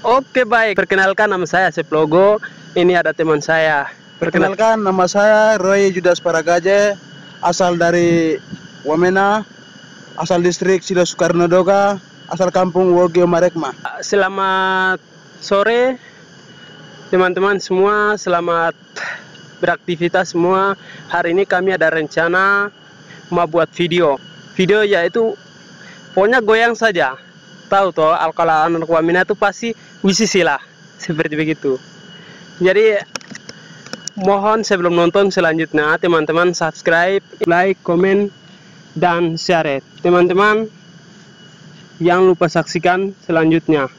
Oke baik, perkenalkan nama saya Asep Logo. Ini ada teman saya. Perkenalkan nama saya Roy Judas Paragaje, asal dari Wamena, asal distrik Silo Soekarno Doga, asal kampung Wogio Marekma. Selamat sore teman-teman semua, selamat beraktivitas semua. Hari ini kami ada rencana mau buat video yaitu pokoknya goyang saja. Tahu toh, kalau anak Wamena itu pasti wisisi lah, seperti begitu. Jadi mohon sebelum nonton selanjutnya teman-teman subscribe, like, komen, dan share. Teman-teman jangan lupa saksikan selanjutnya.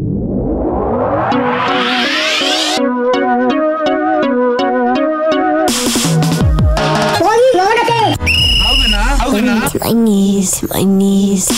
My knees.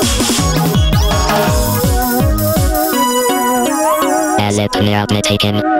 As if clear up taken.